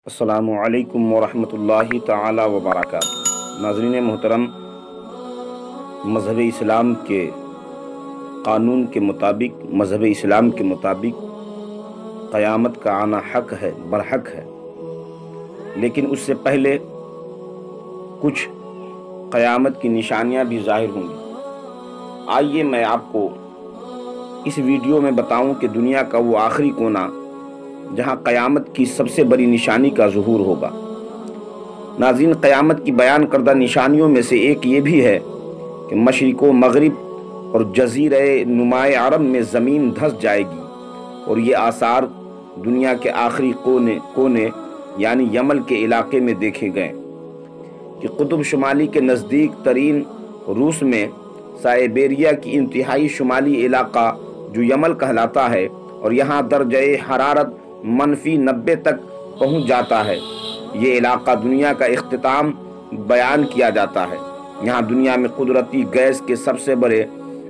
السلام علیکم ورحمۃ اللہ تعالی وبرکاتہ۔ ناظرین محترم، مذہب اسلام کے قانون کے مطابق، مذہب اسلام کے مطابق قیامت کا آنا حق ہے، برحق ہے، لیکن اس سے پہلے کچھ قیامت کی نشانیاں بھی ظاہر ہوں گی۔ آئیے میں آپ کو اس ویڈیو میں بتاؤں کہ دنیا کا وہ آخری کونا جہاں قیامت کی سب سے بڑی نشانی کا ظہور ہوگا۔ ناظرین، قیامت کی بیان کردہ نشانیوں میں سے ایک یہ بھی ہے کہ مشرق و مغرب اور جزیرہ نمائے عرب میں زمین دھس جائے گی، اور یہ آثار دنیا کے آخری کونے یعنی یمن کے علاقے میں دیکھے گئے کہ قطب شمالی کے نزدیک ترین روس میں سائبیریا کی انتہائی شمالی علاقہ جو یمن کہلاتا ہے، اور یہاں درجہ حرارت -90 تک پہنچ جاتا ہے۔ یہ علاقہ دنیا کا اختتام بیان کیا جاتا ہے۔ یہاں دنیا میں قدرتی گیس کے سب سے بڑے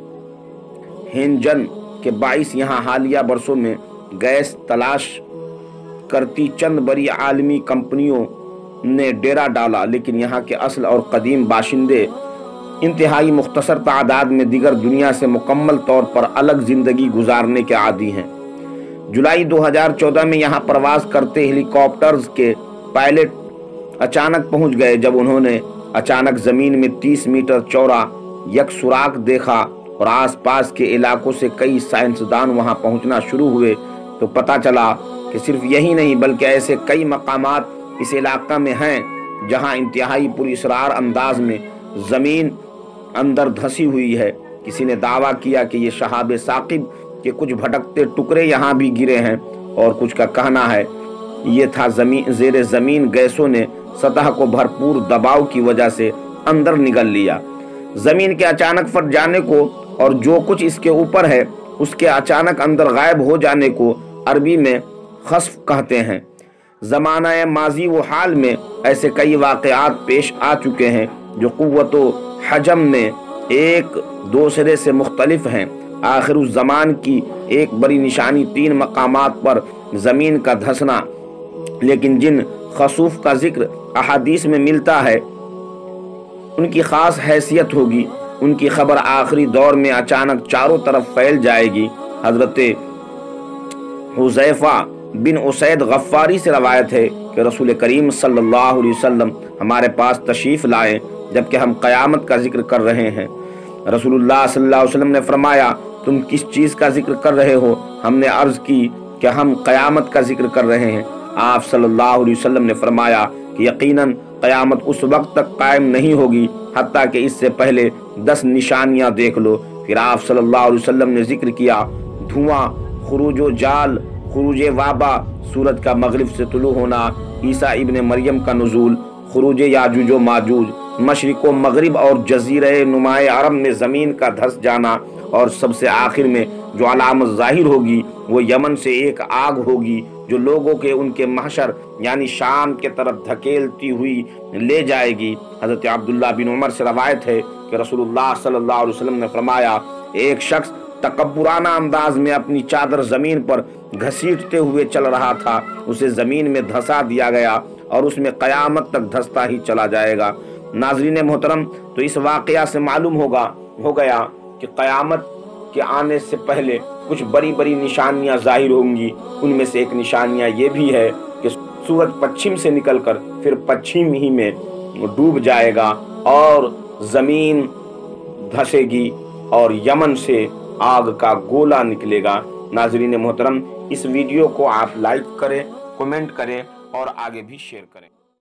ہنجن کے باعث یہاں حالیہ برسوں میں گیس تلاش کرتی چند بڑی عالمی کمپنیوں نے ڈیرا ڈالا، لیکن یہاں کے اصل اور قدیم باشندے انتہائی مختصر تعداد میں دیگر دنیا سے مکمل طور پر الگ زندگی گزارنے کے عادی ہیں۔ جولائی 2014 میں یہاں پرواز کرتے ہیلی کاپٹرز کے پائلٹ اچانک پہنچ گئے جب انہوں نے اچانک زمین میں 30 میٹر چوڑا یک سوراخ دیکھا، اور آس پاس کے علاقوں سے کئی سائنسدان وہاں پہنچنا شروع ہوئے تو پتہ چلا کہ صرف یہی نہیں بلکہ ایسے کئی مقامات اس علاقہ میں ہیں جہاں انتہائی پراسرار انداز میں زمین اندر دھسی ہوئی ہے۔ کسی نے دعویٰ کیا کہ یہ شہاب ثاقب کے کچھ بھٹکتے ٹکڑے یہاں بھی گرے ہیں، اور کچھ کا کہنا ہے یہ تھا زیر زمین گیسوں نے سطح کو بھرپور دباؤ کی وجہ سے اندر نگل لیا۔ زمین کے اچانک پھٹ جانے کو اور جو کچھ اس کے اوپر ہے اس کے اچانک اندر غائب ہو جانے کو عربی میں خسف کہتے ہیں۔ زمانہ ماضی و حال میں ایسے کئی واقعات پیش آ چکے ہیں جو قوت و حجم میں ایک دوسرے سے مختلف ہیں۔ آخر الزمان کی ایک بڑی نشانی 3 مقامات پر زمین کا دھسنا، لیکن جن خسوف کا ذکر احادیث میں ملتا ہے ان کی خاص حیثیت ہوگی۔ ان کی خبر آخری دور میں اچانک چاروں طرف پھیل جائے گی۔ حضرت حذیفہ بن اسید غفاری سے روایت ہے کہ رسول کریم صلی اللہ علیہ وسلم ہمارے پاس تشریف لائے جبکہ ہم قیامت کا ذکر کر رہے ہیں۔ رسول اللہ صلی اللہ علیہ وسلم نے فرمایا، تم کس چیز کا ذکر کر رہے ہو؟ ہم نے عرض کی کہ ہم قیامت کا ذکر کر رہے ہیں۔ آپ صلی اللہ علیہ وسلم نے فرمایا کہ یقیناً قیامت اس وقت تک قائم نہیں ہوگی حتیٰ کہ اس سے پہلے 10 نشانیاں دیکھ لو۔ پھر آپ صلی اللہ علیہ وسلم نے ذکر کیا دھواں، خروج و جال، خروج وابا، سورج کا مغرب سے طلوع ہونا، عیسیٰ ابن مریم کا نزول، خروج یاجوج و ماجوج، مشرق و مغرب اور جزیرہ نمائے عرب میں زمین کا دھس جانا، اور سب سے آخر میں جو علامت ظاہر ہوگی وہ یمن سے ایک آگ ہوگی جو لوگوں کے ان کے محشر یعنی شام کے طرف دھکیلتی ہوئی لے جائے گی۔ حضرت عبداللہ بن عمر سے روایت ہے کہ رسول اللہ صلی اللہ علیہ وسلم نے فرمایا، ایک شخص تکبرانہ انداز میں اپنی چادر زمین پر گھسیٹتے ہوئے چل رہا تھا، اسے زمین میں دھسا دیا گیا اور اس میں قیامت تک دھستا ہی چلا جائے گا۔ ناظرین محترم، تو اس واقعہ سے معلوم ہو گیا کہ قیامت کے آنے سے پہلے کچھ بڑی بڑی نشانیاں ظاہر ہوں گی۔ ان میں سے ایک نشانیاں یہ بھی ہے کہ سورج پچھم سے نکل کر پھر پچھم ہی میں ڈوب جائے گا اور زمین دھسے گی اور یمن سے آگ کا گولا نکلے گا۔ ناظرین محترم، اس ویڈیو کو آپ لائک کریں، کمنٹ کریں اور آگے بھی شیئر کریں۔